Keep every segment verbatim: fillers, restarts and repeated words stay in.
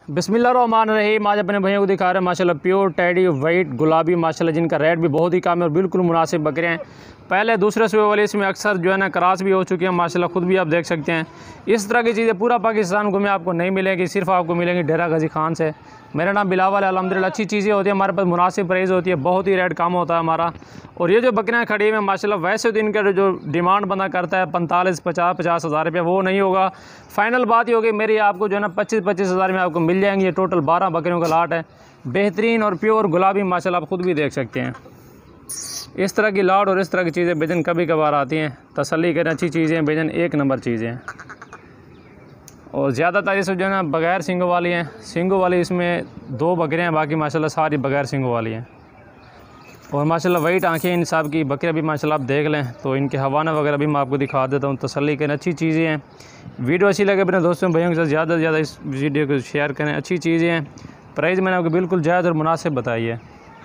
बिस्मिल्लाहिर्रहमानिर्रहीम। आज अपने भैया को दिखा रहे हैं माशाल्लाह प्योर टैडी वाइट गुलाबी माशाल्लाह, जिनका रेट भी बहुत ही कम है और बिल्कुल मुनासिब बकरे हैं। पहले दूसरे सूबे वाले इसमें अक्सर जो है ना क्रॉस भी हो चुके हैं माशाल्लाह, खुद भी आप देख सकते हैं। इस तरह की चीज़ें पूरा पाकिस्तान को में आपको नहीं मिलेगी, सिर्फ आपको मिलेंगी डेरा गाजी खान से। मेरा नाम बिलावल है। अल्हम्दुलिल्लाह अच्छी चीज़ें होती है हमारे पास, मुनासिब प्राइस होती है, बहुत ही रेट कम होता है हमारा। और ये जो बकरियाँ खड़ी हुई हैं माशाल्लाह, वैसे तो इनका जो डिमांड बंदा करता है पैंतालीस पचास पचास हज़ार रुपये, वो नहीं होगा। फाइनल बात ही होगी मेरी, आपको जो है ना पच्चीस पच्चीस हज़ार में आपको मिल जाएंगे। ये टोटल बारह बकरियों का लाट है, बेहतरीन और प्योर गुलाबी माशाल्लाह, आप खुद भी देख सकते हैं। इस तरह की लाट और इस तरह की चीज़ें बेजन कभी कभार आती हैं, तसल्ली करें, अच्छी चीज़ें बेजन एक नंबर चीज़ें हैं। और ज़्यादातर इस जो है ना बगैर सींगों वाली हैं, सींगों वाली इसमें दो बकरियाँ हैं, बाकी माशाल्लाह सारी बगैर सींगों वाली हैं। और माशाल्लाह वाइट आंखें इन सब की बकरियाँ भी माशाल्लाह आप देख लें, तो इनके हवाना वगैरह भी मैं आपको दिखा देता हूँ। तसल्ली करें, अच्छी चीज़ें हैं। वीडियो अच्छी लगे अपने दोस्तों भाइयों के साथ ज़्यादा से ज़्यादा इस वीडियो को शेयर करें, अच्छी चीज़ें हैं। प्राइस मैंने आपको बिल्कुल जायज़ और मुनासिब बताई है।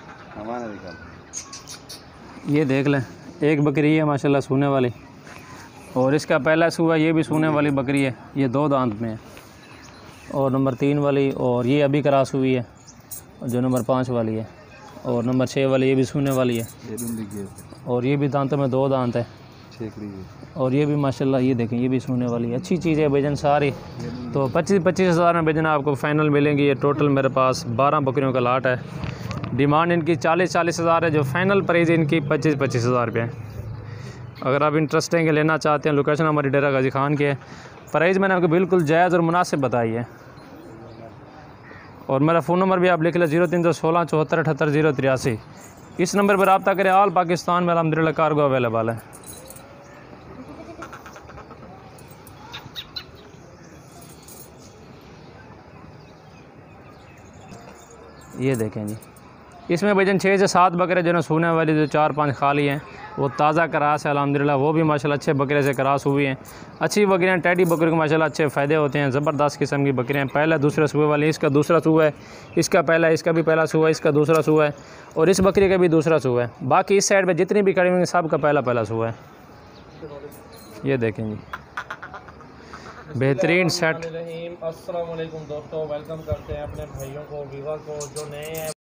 ये देख लें, एक बकरी है माशाल्लाह सूने वाली, और इसका पहला सूआ ये भी सूने वाली बकरी है, ये दो दांत में है। और नंबर तीन वाली, और ये अभी क्रॉस हुई है, जो नंबर पाँच वाली है। और नंबर छः वाली ये भी सूने वाली है, और ये भी दांतों में दो दांत है। और ये भी माशाल्लाह ये देखें, ये भी सूने वाली है। अच्छी चीज़ है बेजन सारी। तो पच्चीस पच्चीस हज़ार में बेजन आपको फ़ाइनल मिलेंगी। ये टोटल मेरे पास बारह बकरियों का लाट है। डिमांड इनकी चालीस चालीस हज़ार है, जो फाइनल प्राइस इनकी पच्चीस पच्चीस हज़ार रुपये है। अगर आप इंटरेस्टिंग लेना चाहते हैं, लोकेशन हमारी डेरा गाजी खान की है। प्राइस मैंने आपको बिल्कुल जायज़ और मुनासिब बताई है। और मेरा फ़ोन नंबर भी आप लिख लें, जीरो तीन सौ सोलह चौहत्तर अठहत्तर जीरो तिरासी। इस नंबर पर रब्ता करें। ऑल पाकिस्तान में अल्हम्दुलिल्लाह कार्गो अवेलेबल है। ये देखें जी, इसमें वजन छः से सात बकरे जो है सूने वाली, जो चार पांच खाली हैं वो ताज़ा करास है अल्हम्दुलिल्लाह, वो भी माशाल्लाह अच्छे बकरे से करास हुई हैं। अच्छी बकरियाँ, टैडी बकरी को माशाल्लाह अच्छे फ़ायदे होते हैं। ज़बरदस्त किस्म की बकरियाँ। पहला दूसरा सूबे वाली, इसका दूसरा सूबा है, इसका पहला, इसका भी पहला सूबा है, इसका दूसरा सूबा है, और इस बकरी का भी दूसरा सूबा है। बाकी इस साइड पर जितनी भी खड़ी हुई सब का पहला पहला सूबा है। ये देखें जी, बेहतरीन सेट। अस्सलाम वालेकुम दोस्तों, वेलकम करते हैं अपने भाइयों को, व्यूअर को जो नए हैं।